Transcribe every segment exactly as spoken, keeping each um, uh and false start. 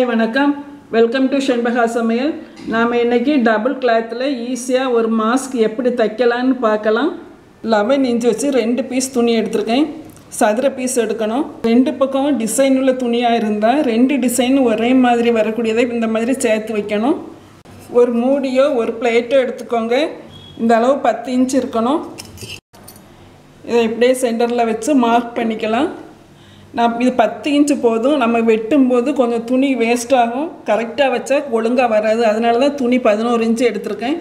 हाय वणक्कम welcome to Chenbaga Samayal नाम इन्नैक्कु double क्लॉथல ஈஸியா ஒரு மாஸ்க் எப்படி தைக்கலாம்னு பார்க்கலாம் eleven इंच வச்சு ரெண்டு பீஸ் துணி எடுத்துர்க்கேன் சதுர பீஸ் எடுக்கணும் ரெண்டு பக்கம் டிசைன் உள்ள துணியா இருந்தா ரெண்டு டிசைன் ஒரே மாதிரி வரக்கூடியதை இந்த மாதிரி சேர்த்து வைக்கணும் ஒரு மூடியோ ஒரு பிளேட்டோ எடுத்துக்கோங்க இந்த அளவு ten इंच இருக்கணும் இதை இப்படியே சென்டர்ல வச்சு மார்க் பண்ணிக்கலாம் நான் இது ten इंच போதும் நம்ம வெட்டும்போது கொஞ்சம் துணி வேஸ்ட் ஆகும் கரெக்ட்டா வச்சா ஒழுங்கா வராது அதனால தான் துணி eleven इंच எடுத்துர்க்கேன்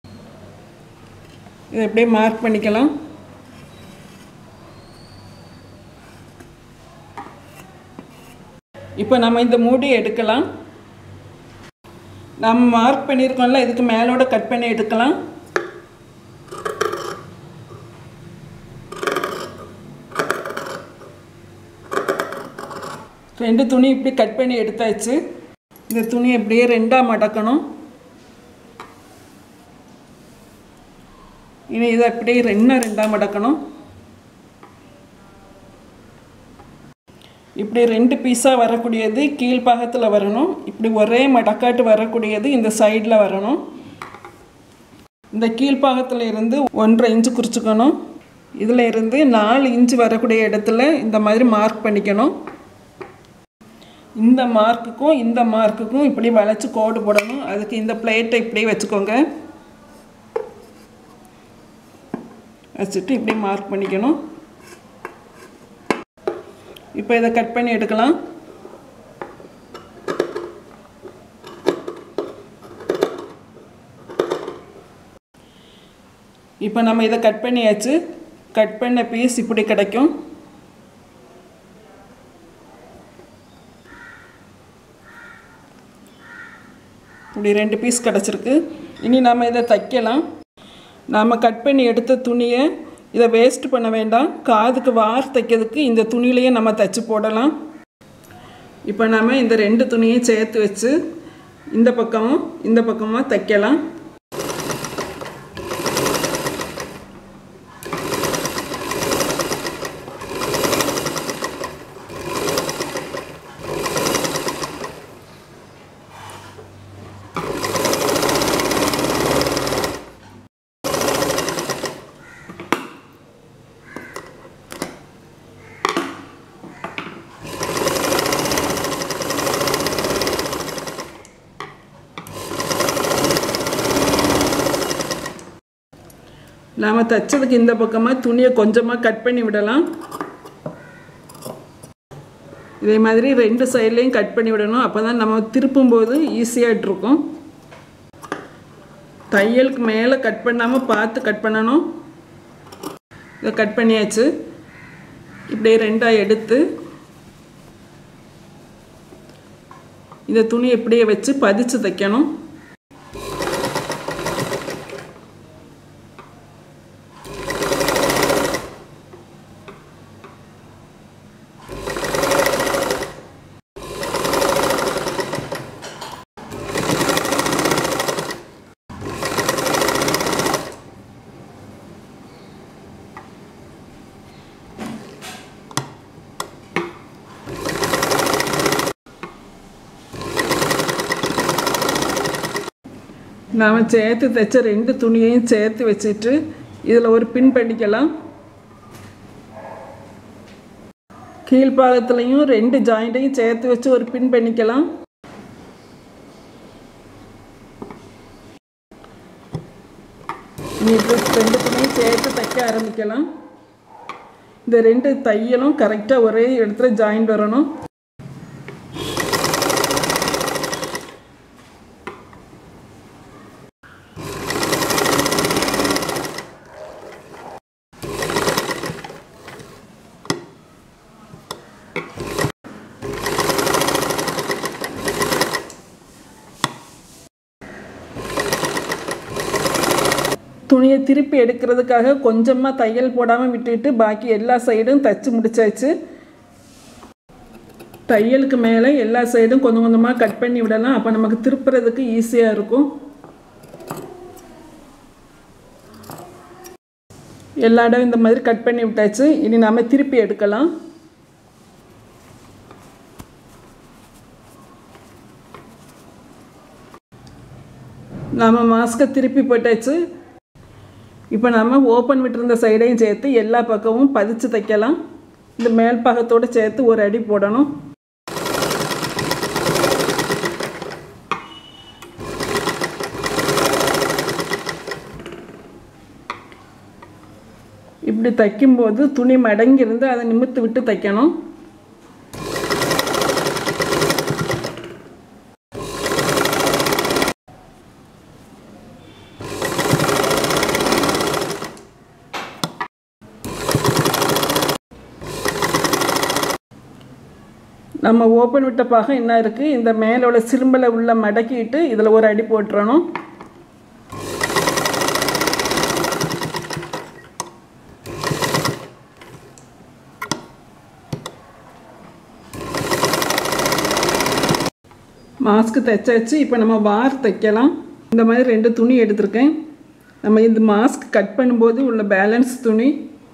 இதை அப்படியே மார்க் பண்ணிக்கலாம் இப்போ நாம இந்த மூடி எடுக்கலாம் நாம மார்க் பண்ணிருக்கோம்ல இதுக்கு மேலோட கட் பண்ணி எடுக்கலாம் ரெண்டு துணி இப்படி கட் பண்ணி எடுத்தாச்சு இந்த துணி அப்படியே ரெண்டா மடக்கணும் இனி இத அப்படியே ரெண்டா ரெண்டா மடக்கணும் இப்படி ரெண்டு பீஸா வரக்கூடியது கீழ் பாகத்துல வரணும் இப்படி ஒரே மடக்காட்டு வரக்கூடியது இந்த சைடுல வரணும் இந்த கீழ் பாகத்துல இருந்து one point five इंच குறிச்சுக்கணும் இதுல இருந்து four इंच வரக்கூடிய இடத்துல இந்த மாதிரி மார்க் பண்ணிக்கணும் இந்த மார்க்குக்கும் இந்த மார்க்குக்கும் இப்படி வளைச்சு கோடு போடணும் அதுக்கு இந்த பிளேட்டை இப்படி வெச்சுக்கோங்க வச்சிட்டு இப்படி மார்க் பண்ணிக்கணும் இப்போ இத கட் பண்ணி எடுக்கலாம் இப்போ நம்ம இத கட் பண்ணியாச்சு கட் பண்ண பீஸ் இப்படி கிடைக்கும் இப்படி ரெண்டு பீஸ் கிடைச்சிருக்கு இனி நாம இத தைக்கலாம் நாம கட் பண்ணி எடுத்த துணியை இத வேஸ்ட் பண்ண வேண்டாம் காதுக்கு வார் தைக்கிறதுக்கு இந்த துணியிலேயே நம்ம தச்சு போடலாம் இப்போ நாம இந்த ரெண்டு துணியை சேர்த்து வச்சு இந்த பக்கமும் இந்த பக்கமா தைக்கலாம் நாம தச்சதுக்கு இந்த பக்கமா துணியை கொஞ்சமா கட் பண்ணி விடலாம் இதே மாதிரி ரெண்டு சைடுலயும் கட் பண்ணி விடணும் அப்பதான் நம்ம திருப்பும்போது ஈஸியா இருக்கும் தையலுக்கு மேலே கட் பண்ணாம பார்த்து கட் பண்ணனும் இத கட் பண்ணியாச்சு இப்படியே ரெண்டா எடுத்து இந்த துணி இப்படியே வச்சு பதிச்சு தைக்கணும் நாம சேர்த்து தச்ச ரெண்டு துணியையும் சேர்த்து வச்சிட்டு இதல ஒரு பின் பண்ணிக்கலாம் கீழ் பாகத்துலயும் ரெண்டு ஜாயிண்டையும் சேர்த்து வச்சு ஒரு பின் பண்ணிக்கலாம் இந்த ரெண்டு துணியையும் சேர்த்து தைக்க ஆரம்பிக்கலாம் இந்த ரெண்டு தையலும் கரெக்ட்டா ஒரே இடத்துல ஜாயின் வரணும் துணியை திருப்பி எடுக்கிறதுக்காக கொஞ்சமா தையல் போடாம விட்டுட்டு பாக்கி எல்லா சைடும் தச்சு முடிச்சாச்சு தையலுக்கு மேலே எல்லா சைடும் கொஞ்சம் கொஞ்சமா கட் பண்ணி விடலாம் அப்ப நமக்கு திருப்புறதுக்கு ஈஸியா இருக்கும் எல்லா இடமும் இந்த மாதிரி கட் பண்ணி விட்டாச்சு இனி நாம திருப்பி எடுக்கலாம் நாம் மாஸ்கை திருப்பி போட்டாச்சு. இப்போ நம்ம ஓப்பன் விட்டுருந்த சைடையும் சேர்த்து எல்லா பக்கமும் பதிச்சு தைக்கலாம். இந்த மேல் பக்கத்தோடு சேர்த்து ஒரு அடி போடணும். இப்படி தைக்கும்போது துணி மடங்கிருந்து அதை நிமித்து விட்டு தைக்கணும். நம்ம ஓப்பன் விட்ட பாகம் என்ன இருக்குது, இந்த மேலே உள்ள சிறும்பலை உள்ள மடக்கிட்டு இதில் ஒரு அடி போட்டுறணும். மாஸ்க்கு தைச்சாச்சு. இப்போ நம்ம வார் தைக்கலாம். இந்த மாதிரி ரெண்டு துணி எடுத்திருக்கேன். நம்ம இந்த மாஸ்க் கட் பண்ணும்போது உள்ள பேலன்ஸ் துணி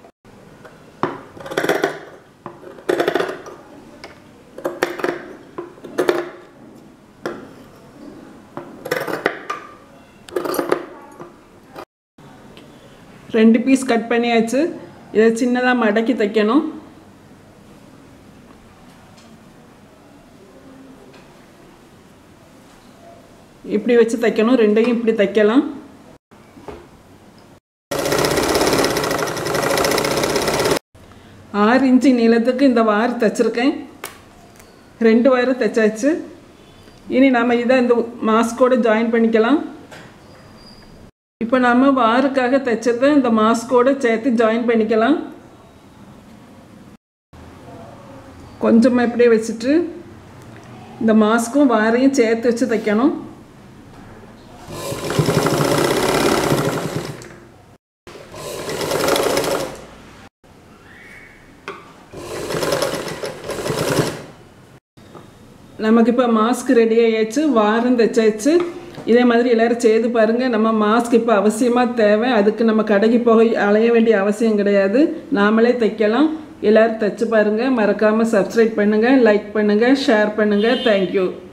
ரெண்டு பீஸ் கட் பண்ணியாச்சு. இதை சின்னதாக மடக்கி தைக்கணும். இப்படி வச்சு தைக்கணும். ரெண்டையும் இப்படி தைக்கலாம். ஆறு இன்ச்சு நீளத்துக்கு இந்த வார் தைச்சிருக்கேன். ரெண்டு வாரம் தைச்சாச்சு. இனி நம்ம இதை இந்த மாஸ்கோடு ஜாயின் பண்ணிக்கலாம். இப்போ நம்ம வாருக்காக தைச்சதை இந்த மாஸ்கோடு சேர்த்து ஜாயின் பண்ணிக்கலாம். கொஞ்சமாக இப்படியே வச்சுட்டு இந்த மாஸ்க்கும் வாரையும் சேர்த்து வச்சு தைக்கணும். நமக்கு இப்போ மாஸ்க் ரெடி ஆகியாச்சு. வாரம் தைச்சாச்சு. இதே மாதிரி எல்லோரும் செய்து பாருங்கள். நம்ம மாஸ்க் இப்போ அவசியமாக தேவை. அதுக்கு நம்ம கடைக்கு போக அலைய வேண்டிய அவசியம் கிடையாது. நாமளே தைக்கலாம். எல்லோரும் தைச்சு பாருங்கள். மறக்காமல் சப்ஸ்கிரைப் பண்ணுங்கள், லைக் பண்ணுங்கள், ஷேர் பண்ணுங்கள். தேங்க்யூ.